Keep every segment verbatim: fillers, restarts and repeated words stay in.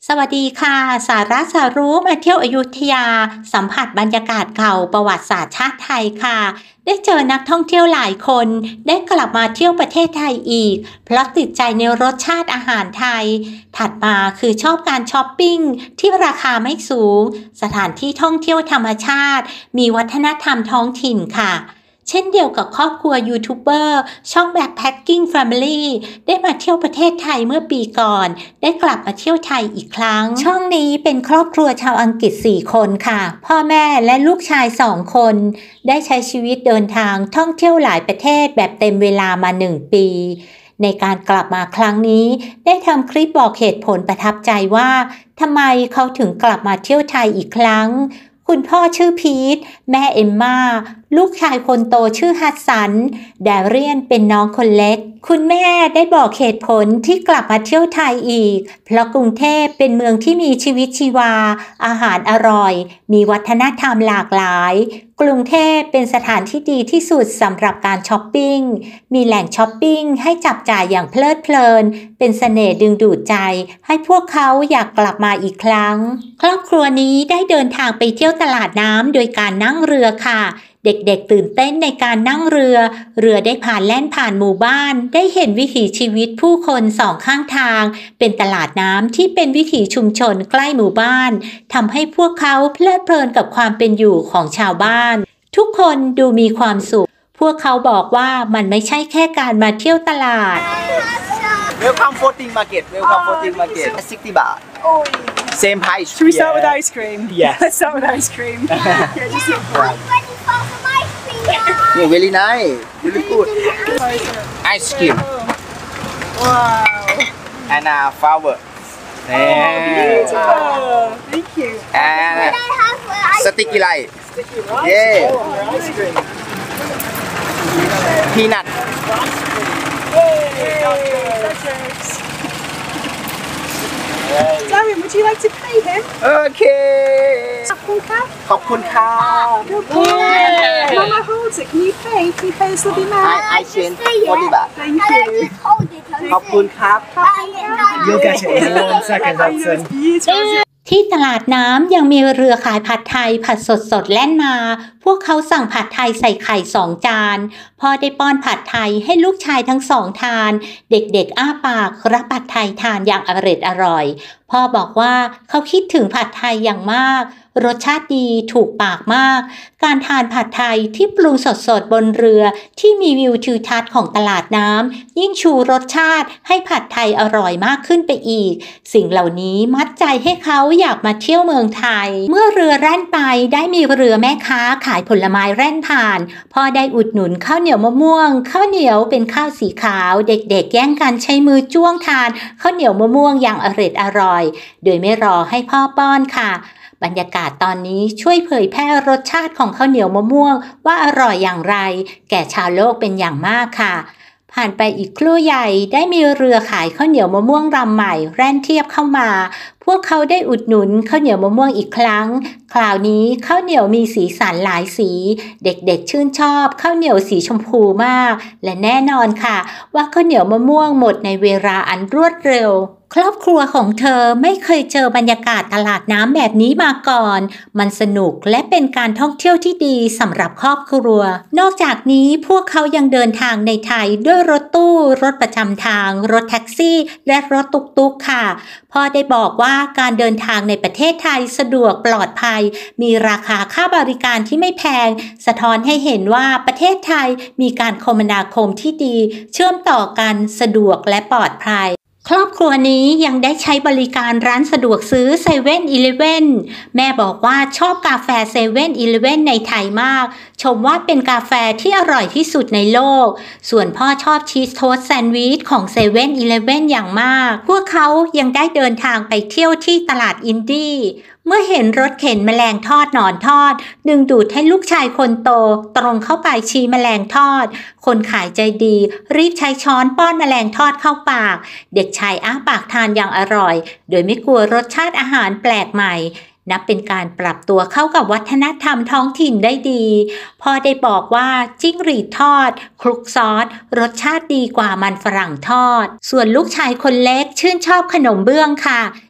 สวัสดีค่ะสาระสารู้มาเที่ยวอยุธยาสัมผัสบรรยากาศเก่าประวัติศาสตร์ชาติไทยค่ะได้เจอนักท่องเที่ยวหลายคนได้กลับมาเที่ยวประเทศไทยอีกเพราะติดใจในรสชาติอาหารไทยถัดมาคือชอบการช้อปปิ้งที่ราคาไม่สูงสถานที่ท่องเที่ยวธรรมชาติมีวัฒนธรรมท้องถิ่นค่ะเช่นเดียวกับครอบครัวยูทูบเบอร์ช่อง Backpacking Family ได้มาเที่ยวประเทศไทยเมื่อปีก่อนได้กลับมาเที่ยวไทยอีกครั้งช่องนี้เป็นครอบครัวชาวอังกฤษสี่คนค่ะพ่อแม่และลูกชายสองคนได้ใช้ชีวิตเดินทางท่องเที่ยวหลายประเทศแบบเต็มเวลามาหนึ่งปีในการกลับมาครั้งนี้ได้ทำคลิปบอกเหตุผลประทับใจว่าทำไมเขาถึงกลับมาเที่ยวไทยอีกครั้งคุณพ่อชื่อพีทแม่เอมม่าลูกชายคนโตชื่อฮัสสันแดเรียนเป็นน้องคนเล็กคุณแม่ได้บอกเหตุผลที่กลับมาเที่ยวไทยอีกเพราะกรุงเทพเป็นเมืองที่มีชีวิตชีวาอาหารอร่อยมีวัฒนธรรมหลากหลายกรุงเทพเป็นสถานที่ดีที่สุดสำหรับการช้อปปิ้งมีแหล่งช้อปปิ้งให้จับจ่ายอย่างเพลิดเพลินเป็นเสน่ห์ดึงดูดใจให้พวกเขาอยากกลับมาอีกครั้งครอบครัวนี้ได้เดินทางไปเที่ยวตลาดน้ำโดยการนั่งเรือค่ะเด็กๆตื่นเต้นในการนั่งเรือเรือได้ผ่านแล่นผ่านหมู่บ้านได้เห็นวิถีชีวิตผู้คนสองข้างทางเป็นตลาดน้ำที่เป็นวิถีชุมชนใกล้หมู่บ้านทำให้พวกเขาเพลิดเพลินกับความเป็นอยู่ของชาวบ้านทุกคนดูมีความสุขพวกเขาบอกว่ามันไม่ใช่แค่การมาเที่ยวตลาด Welcome floating market. Welcome floating market. sixty baht. Same price. Should we start with ice cream? Yeah. Let's start with ice cream. Yeah, just look for it. Yeah, really nice. Really good. Ice cream Wow. and uh, flower. Oh, beautiful. Thank you. And sticky light. Sticky rice. Yeah. Oh, more ice cream. Peanut. Hey, Cheers. Darren, would you like to pay him? Okay. ขอบคุณครับขอบคุณค่ะ Okay. Mama holds it. Can you pay? Can you pay this little man? I I change forty baht. Thank you. ขอบคุณครับ You'll get it in one second, Oh, you know, it's Hudson. beautiful. ที่ตลาดน้ำยังมีเรือขายผัดไทยผัดสดๆแล่นมาพวกเขาสั่งผัดไทยใส่ไข่สองจานพ่อได้ป้อนผัดไทยให้ลูกชายทั้งสองทานเด็กๆอ้าปากรับผัดไทยทานอย่างอร่อยอร่อยพ่อบอกว่าเขาคิดถึงผัดไทยอย่างมากรสชาติดีถูกปากมากการทานผัดไทยที่ปรุงสดๆบนเรือที่มีวิวทิวทัศน์ของตลาดน้ำยิ่งชูรสชาติให้ผัดไทยอร่อยมากขึ้นไปอีกสิ่งเหล่านี้มัดใจให้เขาอยากมาเที่ยวเมืองไทยเมื่อเรือแล่นไปได้มีเรือแม่ค้าขายผลไม้แล่นผ่านพ่อได้อุดหนุนข้าวเหนียวมะม่วงข้าวเหนียวเป็นข้าวสีขาวเด็กๆแย่งกันใช้มือจ้วงทานข้าวเหนียวมะม่วงอย่างอร่อยอร่อยโดยไม่รอให้พ่อป้อนค่ะบรรยากาศตอนนี้ช่วยเผยแพร่รสชาติของข้าวเหนียวมะม่วงว่าอร่อยอย่างไรแก่ชาวโลกเป็นอย่างมากค่ะผ่านไปอีกครู่ใหญ่ได้มีเรือขายข้าวเหนียวมะม่วงลำใหม่แล่นเทียบเข้ามาพวกเขาได้อุดหนุนข้าวเหนียวมะม่วงอีกครั้งคราวนี้ข้าวเหนียวมีสีสันหลายสีเด็กๆชื่นชอบข้าวเหนียวสีชมพูมากและแน่นอนค่ะว่าข้าวเหนียวมะม่วงหมดในเวลาอันรวดเร็วครอบครัวของเธอไม่เคยเจอบรรยากาศตลาดน้ำแบบนี้มาก่อนมันสนุกและเป็นการท่องเที่ยวที่ดีสำหรับครอบครัวนอกจากนี้พวกเขายังเดินทางในไทยด้วยรถตู้รถประจำทางรถแท็กซี่และรถตุกๆค่ะพ่อได้บอกว่าการเดินทางในประเทศไทยสะดวกปลอดภัยมีราคาค่าบริการที่ไม่แพงสะท้อนให้เห็นว่าประเทศไทยมีการคมนาคมที่ดีเชื่อมต่อกันสะดวกและปลอดภัยครอบครัวนี้ยังได้ใช้บริการร้านสะดวกซื้อเซเว่นอีเลฟเว่นแม่บอกว่าชอบกาแฟเซเว่นอีเลฟเว่นในไทยมากชมว่าเป็นกาแฟที่อร่อยที่สุดในโลกส่วนพ่อชอบชีสโทสต์แซนด์วิชของเซเว่นอีเลฟเว่นอย่างมากพวกเขายังได้เดินทางไปเที่ยวที่ตลาดอินดี้เมื่อเห็นรถเข็นแมลงทอดหนอนทอดดึงดูดให้ลูกชายคนโตตรงเข้าไปชี้แมลงทอดคนขายใจดีรีบใช้ช้อนป้อนแมลงทอดเข้าปากเด็กชายอ้าปากทานอย่างอร่อยโดยไม่กลัวรสชาติอาหารแปลกใหม่ นับเป็นการปรับตัวเข้ากับวัฒนธรรมท้องถิ่นได้ดีพ่อได้บอกว่าจิ้งหรีดทอดคลุกซอสรสชาติดีกว่ามันฝรั่งทอดส่วนลูกชายคนเล็กชื่นชอบขนมเบื้องค่ะ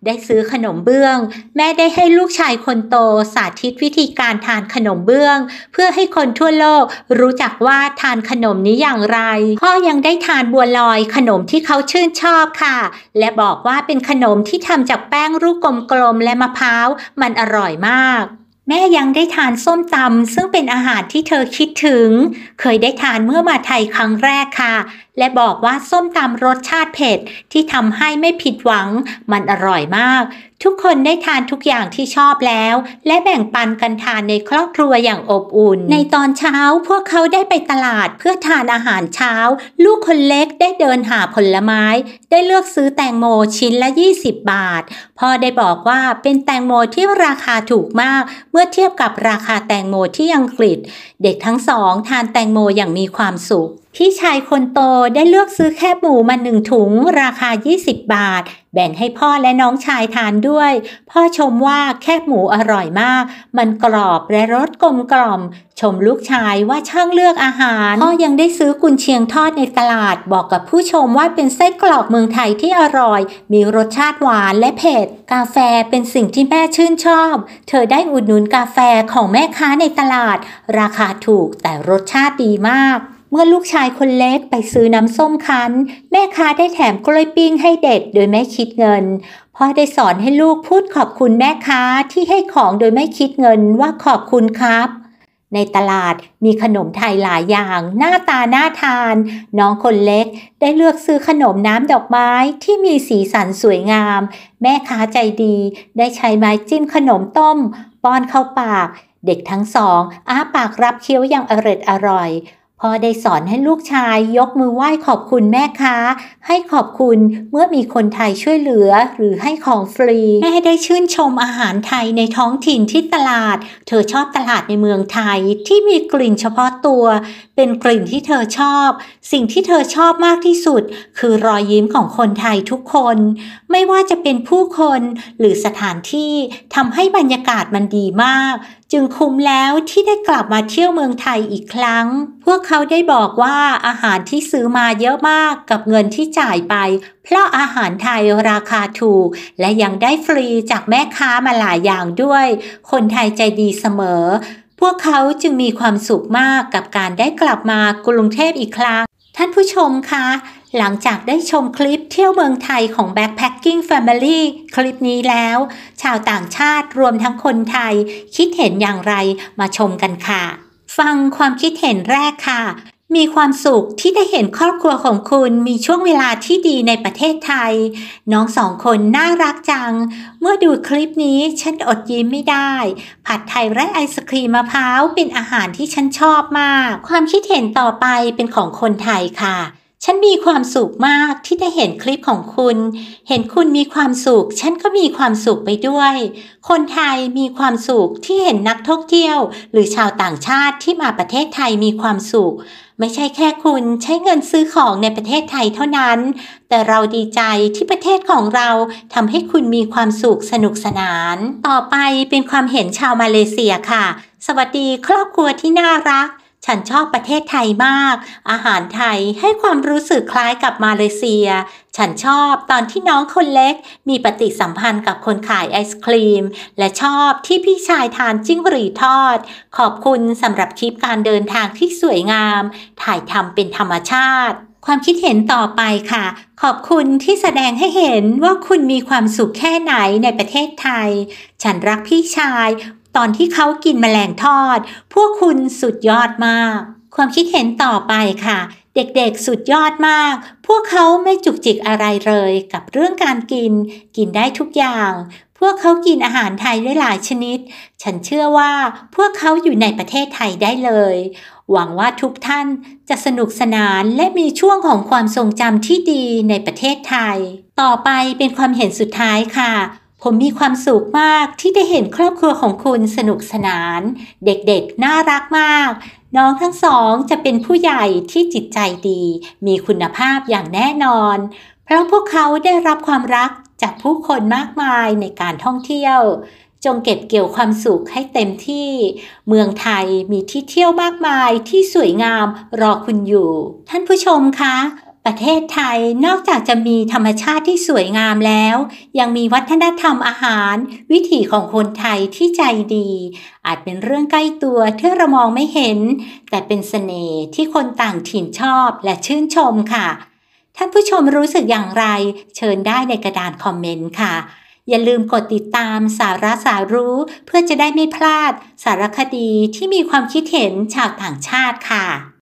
ได้ซื้อขนมเบื้องแม่ได้ให้ลูกชายคนโตสาธิตวิธีการทานขนมเบื้องเพื่อให้คนทั่วโลกรู้จักว่าทานขนมนี้อย่างไรพ่อยังได้ทานบัวลอยขนมที่เขาชื่นชอบค่ะและบอกว่าเป็นขนมที่ทำจากแป้งรูปกลมๆและมะพร้าวมันอร่อยมากแม่ยังได้ทานส้มตำซึ่งเป็นอาหารที่เธอคิดถึงเคยได้ทานเมื่อมาไทยครั้งแรกค่ะและบอกว่าส้มตำรสชาติเผ็ดที่ทำให้ไม่ผิดหวังมันอร่อยมากทุกคนได้ทานทุกอย่างที่ชอบแล้วและแบ่งปันกันทานในครอบครัวอย่างอบอุ่นในตอนเช้าพวกเขาได้ไปตลาดเพื่อทานอาหารเช้าลูกคนเล็กได้เดินหาผลไม้ได้เลือกซื้อแตงโมชิ้นละยี่สิบบาทพ่อได้บอกว่าเป็นแตงโมที่ราคาถูกมากเมื่อเทียบกับราคาแตงโมที่อังกฤษเด็กทั้งสองทานแตงโมอย่างมีความสุขพี่ชายคนโตได้เลือกซื้อแคบหมูมาหนึ่งถุงราคายี่สิบบาทแบ่งให้พ่อและน้องชายทานด้วยพ่อชมว่าแคบหมูอร่อยมากมันกรอบและรสกลมกล่อมชมลูกชายว่าช่างเลือกอาหารพ่อยังได้ซื้อกุนเชียงทอดในตลาดบอกกับผู้ชมว่าเป็นไส้กรอกเมืองไทยที่อร่อยมีรสชาติหวานและเผ็ดกาแฟเป็นสิ่งที่แม่ชื่นชอบเธอได้อุดหนุนกาแฟของแม่ค้าในตลาดราคาถูกแต่รสชาติดีมากเมื่อลูกชายคนเล็กไปซื้อน้ำส้มคั้นแม่ค้าได้แถมกล้วยปิ้งให้เด็กโดยไม่คิดเงินพ่อได้สอนให้ลูกพูดขอบคุณแม่ค้าที่ให้ของโดยไม่คิดเงินว่าขอบคุณครับในตลาดมีขนมไทยหลายอย่างหน้าตาน่าทานน้องคนเล็กได้เลือกซื้อขนมน้ำดอกไม้ที่มีสีสันสวยงามแม่ค้าใจดีได้ใช้ไม้จิ้มขนมต้มป้อนเข้าปากเด็กทั้งสองอ้าปากรับเคี้ยวอย่างอร่อยอร่อยพ่อได้สอนให้ลูกชายยกมือไหว้ขอบคุณแม่ค้าให้ขอบคุณเมื่อมีคนไทยช่วยเหลือหรือให้ของฟรีแม่ได้ชื่นชมอาหารไทยในท้องถิ่นที่ตลาดเธอชอบตลาดในเมืองไทยที่มีกลิ่นเฉพาะตัวเป็นกลิ่นที่เธอชอบสิ่งที่เธอชอบมากที่สุดคือรอยยิ้มของคนไทยทุกคนไม่ว่าจะเป็นผู้คนหรือสถานที่ทำให้บรรยากาศมันดีมากจึงคุ้มแล้วที่ได้กลับมาเที่ยวเมืองไทยอีกครั้งพวกเขาได้บอกว่าอาหารที่ซื้อมาเยอะมากกับเงินที่จ่ายไปเพราะอาหารไทยราคาถูกและยังได้ฟรีจากแม่ค้ามาหลายอย่างด้วยคนไทยใจดีเสมอพวกเขาจึงมีความสุขมากกับการได้กลับมากรุงเทพอีกครั้งท่านผู้ชมคะหลังจากได้ชมคลิปเที่ยวเมืองไทยของ Backpacking Family คลิปนี้แล้วชาวต่างชาติรวมทั้งคนไทยคิดเห็นอย่างไรมาชมกันค่ะฟังความคิดเห็นแรกค่ะมีความสุขที่ได้เห็นครอบครัวของคุณมีช่วงเวลาที่ดีในประเทศไทยน้องสองคนน่ารักจังเมื่อดูคลิปนี้ฉันอดยิ้มไม่ได้ผัดไทยและไอศครีมมะพร้าวเป็นอาหารที่ฉันชอบมากความคิดเห็นต่อไปเป็นของคนไทยค่ะฉันมีความสุขมากที่ได้เห็นคลิปของคุณเห็นคุณมีความสุขฉันก็มีความสุขไปด้วยคนไทยมีความสุขที่เห็นนักท่องเที่ยวหรือชาวต่างชาติที่มาประเทศไทยมีความสุขไม่ใช่แค่คุณใช้เงินซื้อของในประเทศไทยเท่านั้นแต่เราดีใจที่ประเทศของเราทำให้คุณมีความสุขสนุกสนานต่อไปเป็นความเห็นชาวมาเลเซียค่ะสวัสดีครอบครัวที่น่ารักฉันชอบประเทศไทยมากอาหารไทยให้ความรู้สึกคล้ายกับมาเลเซียฉันชอบตอนที่น้องคนเล็กมีปฏิสัมพันธ์กับคนขายไอศครีมและชอบที่พี่ชายทานจิ้งหรีดทอดขอบคุณสำหรับคลิปการเดินทางที่สวยงามถ่ายทำเป็นธรรมชาติความคิดเห็นต่อไปค่ะขอบคุณที่แสดงให้เห็นว่าคุณมีความสุขแค่ไหนในประเทศไทยฉันรักพี่ชายตอนที่เขากินแมลงทอดพวกคุณสุดยอดมากความคิดเห็นต่อไปค่ะเด็กๆสุดยอดมากพวกเขาไม่จุกจิกอะไรเลยกับเรื่องการกินกินได้ทุกอย่างพวกเขากินอาหารไทยได้หลายชนิดฉันเชื่อว่าพวกเขาอยู่ในประเทศไทยได้เลยหวังว่าทุกท่านจะสนุกสนานและมีช่วงของความทรงจำที่ดีในประเทศไทยต่อไปเป็นความเห็นสุดท้ายค่ะผมมีความสุขมากที่ได้เห็นครอบครัวของคุณสนุกสนานเด็กๆน่ารักมากน้องทั้งสองจะเป็นผู้ใหญ่ที่จิตใจดีมีคุณภาพอย่างแน่นอนเพราะพวกเขาได้รับความรักจากผู้คนมากมายในการท่องเที่ยวจงเก็บเกี่ยวความสุขให้เต็มที่เมืองไทยมีที่เที่ยวมากมายที่สวยงามรอคุณอยู่ท่านผู้ชมคะประเทศไทยนอกจากจะมีธรรมชาติที่สวยงามแล้วยังมีวัฒนธรรมอาหารวิถีของคนไทยที่ใจดีอาจเป็นเรื่องใกล้ตัวที่เรามองไม่เห็นแต่เป็นเสน่ห์ที่คนต่างถิ่นชอบและชื่นชมค่ะท่านผู้ชมรู้สึกอย่างไรเชิญได้ในกระดานคอมเมนต์ค่ะอย่าลืมกดติดตามสาระสารู้เพื่อจะได้ไม่พลาดสารคดีที่มีความคิดเห็นชาวต่างชาติค่ะ